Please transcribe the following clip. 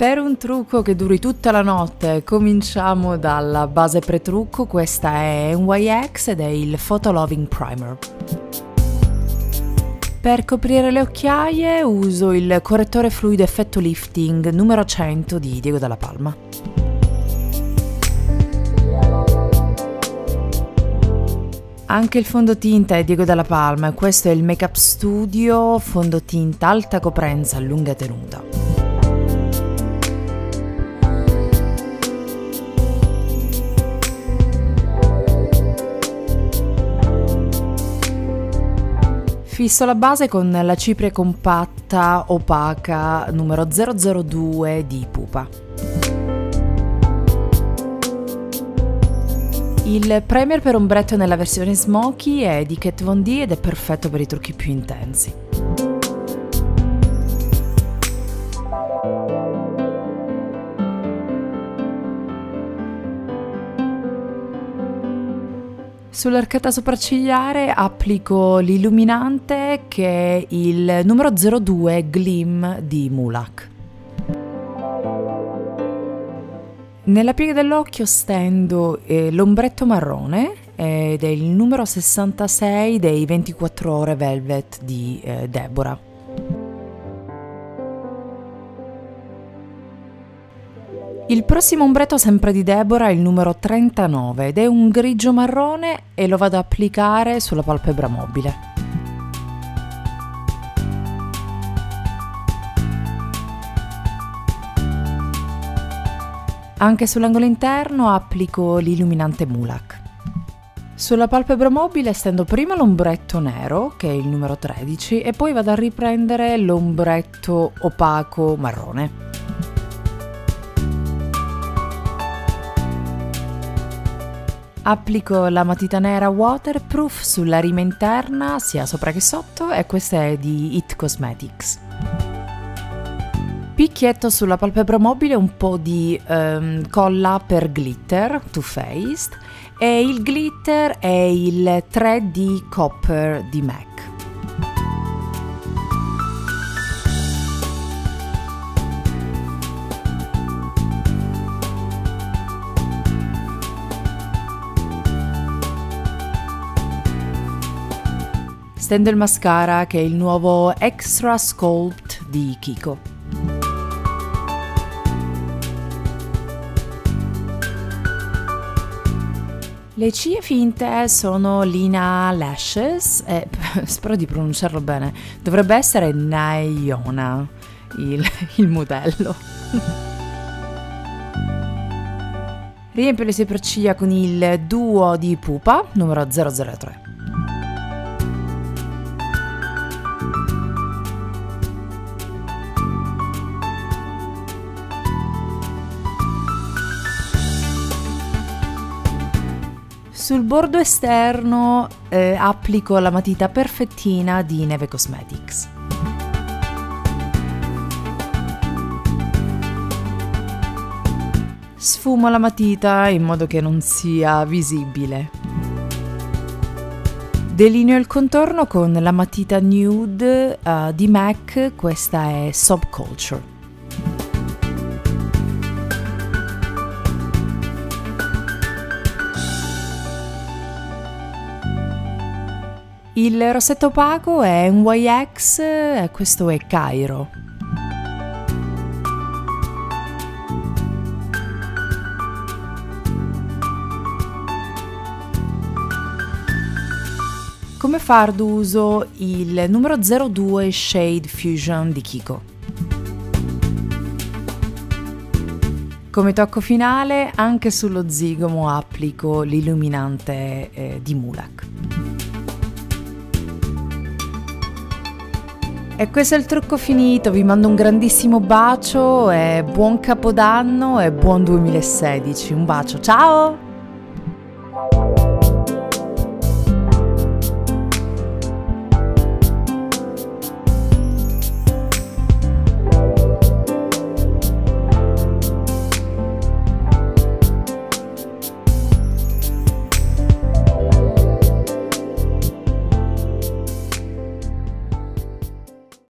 Per un trucco che duri tutta la notte, cominciamo dalla base pre-trucco. Questa è NYX ed è il Photo Loving Primer. Per coprire le occhiaie uso il correttore fluido effetto lifting numero 100 di Diego Dalla Palma. Anche il fondotinta è Diego Dalla Palma e questo è il Make Up Studio fondotinta alta coprenza lunga tenuta. Fisso la base con la cipria compatta opaca numero 002 di Pupa. Il primer per ombretto nella versione smoky è di Kat Von D ed è perfetto per i trucchi più intensi. Sull'arcata sopraccigliare applico l'illuminante che è il numero 02 Gleam di Mulac. Nella piega dell'occhio stendo l'ombretto marrone ed è il numero 66 dei 24 ore Velvet di Deborah. Il prossimo ombretto sempre di Deborah è il numero 39 ed è un grigio marrone e lo vado ad applicare sulla palpebra mobile. Anche sull'angolo interno applico l'illuminante Mulac. Sulla palpebra mobile stendo prima l'ombretto nero, che è il numero 13, e poi vado a riprendere l'ombretto opaco marrone. Applico la matita nera waterproof sulla rima interna, sia sopra che sotto, e questa è di It Cosmetics. Picchietto sulla palpebra mobile un po' di colla per glitter Too Faced e il glitter è il 3D Copper di MAC. Stendo il mascara che è il nuovo Extra Sculpt di Kiko. Le ciglia finte sono Lina Lashes e spero di pronunciarlo bene, dovrebbe essere Naiona il modello. Riempio le sopracciglia con il duo di Pupa numero 003. Sul bordo esterno applico la matita perfettina di Neve Cosmetics. Sfumo la matita in modo che non sia visibile. Delineo il contorno con la matita nude di MAC, questa è Subculture. Il rossetto opaco è NYX e questo è Cairo. Come fardo uso il numero 02 Shade Fusion di Kiko. Come tocco finale anche sullo zigomo applico l'illuminante di Mulac. E questo è il trucco finito, vi mando un grandissimo bacio e buon Capodanno e buon 2016. Un bacio, ciao!